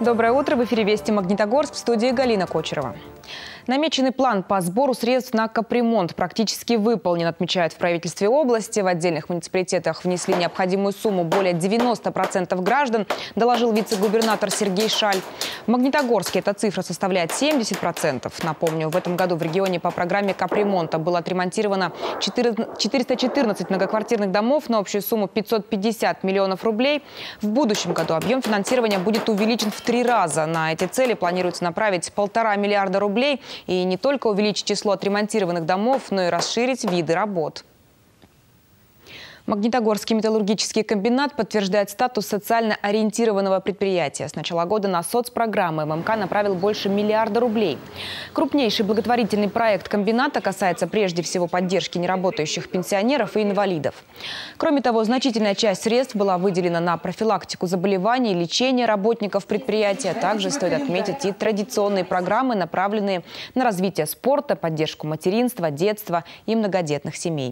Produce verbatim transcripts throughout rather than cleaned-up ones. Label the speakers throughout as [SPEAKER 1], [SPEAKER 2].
[SPEAKER 1] Доброе утро. В эфире «Вести Магнитогорск», в студии Галина Кочерова. Намеченный план по сбору средств на капремонт практически выполнен, отмечают в правительстве области. В отдельных муниципалитетах внесли необходимую сумму более девяноста процентов граждан, доложил вице-губернатор Сергей Шаль. В Магнитогорске эта цифра составляет семьдесят процентов. Напомню, в этом году в регионе по программе капремонта было отремонтировано четыреста четырнадцать многоквартирных домов на общую сумму пятьсот пятьдесят миллионов рублей. В будущем году объем финансирования будет увеличен в три раза. На эти цели планируется направить полтора миллиарда рублей. И не только увеличить число отремонтированных домов, но и расширить виды работ. Магнитогорский металлургический комбинат подтверждает статус социально ориентированного предприятия. С начала года на соцпрограммы эм эм ка направил больше миллиарда рублей. Крупнейший благотворительный проект комбината касается прежде всего поддержки неработающих пенсионеров и инвалидов. Кроме того, значительная часть средств была выделена на профилактику заболеваний, лечение работников предприятия. Также стоит отметить и традиционные программы, направленные на развитие спорта, поддержку материнства, детства и многодетных семей.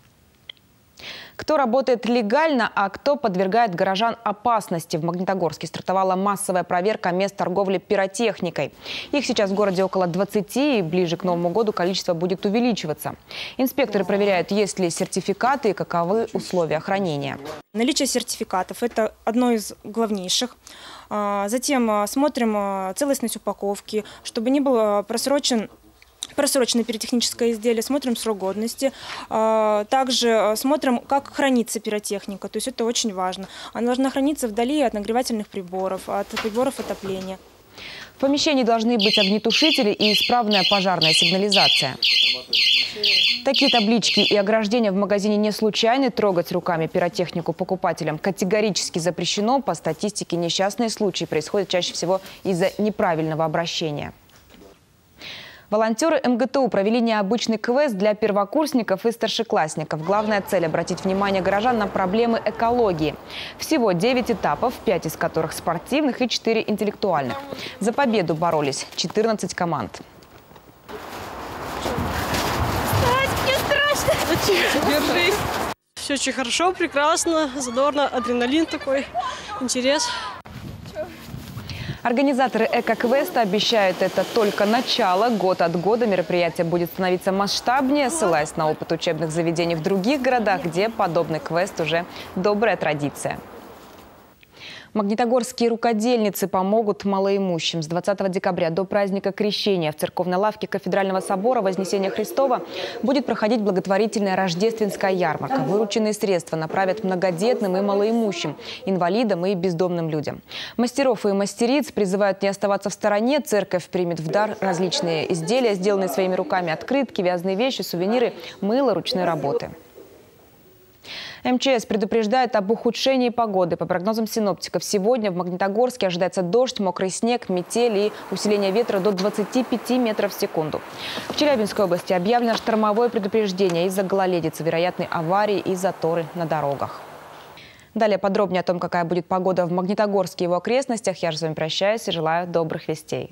[SPEAKER 1] Кто работает легально, а кто подвергает горожан опасности? В Магнитогорске стартовала массовая проверка мест торговли пиротехникой. Их сейчас в городе около двадцати, и ближе к Новому году количество будет увеличиваться. Инспекторы проверяют, есть ли сертификаты и каковы условия хранения.
[SPEAKER 2] Наличие сертификатов – это одно из главнейших. Затем смотрим целостность упаковки, чтобы не был просрочен Просроченное пиротехническое изделие, смотрим срок годности, также смотрим, как хранится пиротехника, то есть это очень важно. Она должна храниться вдали от нагревательных приборов, от приборов отопления.
[SPEAKER 1] В помещении должны быть огнетушители и исправная пожарная сигнализация. Такие таблички и ограждения в магазине не случайны. Трогать руками пиротехнику покупателям категорически запрещено. По статистике, несчастные случаи происходят чаще всего из-за неправильного обращения. Волонтеры эм гэ тэ у провели необычный квест для первокурсников и старшеклассников. Главная цель – обратить внимание горожан на проблемы экологии. Всего девять этапов, пять из которых спортивных и четыре интеллектуальных. За победу боролись четырнадцать команд.
[SPEAKER 3] Мне страшно!
[SPEAKER 4] Держись! Все очень хорошо, прекрасно, задорно, адреналин такой, интерес.
[SPEAKER 1] Организаторы эко-квеста обещают, это только начало. Год от года мероприятие будет становиться масштабнее, ссылаясь на опыт учебных заведений в других городах, где подобный квест уже добрая традиция. Магнитогорские рукодельницы помогут малоимущим. С двадцатого декабря до праздника Крещения в церковной лавке Кафедрального собора Вознесения Христова будет проходить благотворительная рождественская ярмарка. Вырученные средства направят многодетным и малоимущим, инвалидам и бездомным людям. Мастеров и мастериц призывают не оставаться в стороне. Церковь примет в дар различные изделия, сделанные своими руками: открытки, вязаные вещи, сувениры, мыло ручной работы. эм че эс предупреждает об ухудшении погоды. По прогнозам синоптиков, сегодня в Магнитогорске ожидается дождь, мокрый снег, метель и усиление ветра до двадцати пяти метров в секунду. В Челябинской области объявлено штормовое предупреждение из-за гололедицы, вероятной аварии и заторы на дорогах. Далее подробнее о том, какая будет погода в Магнитогорске и его окрестностях. Я же с вами прощаюсь и желаю добрых вестей.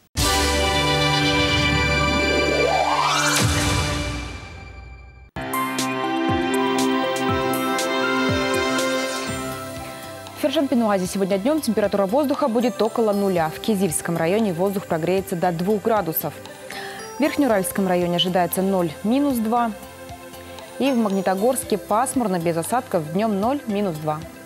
[SPEAKER 1] В Фершен-Пенуазе сегодня днем температура воздуха будет около нуля. В Кизильском районе воздух прогреется до двух градусов. В Верхнеуральском районе ожидается ноль минус два. И в Магнитогорске пасмурно, без осадков, днем ноль минус два.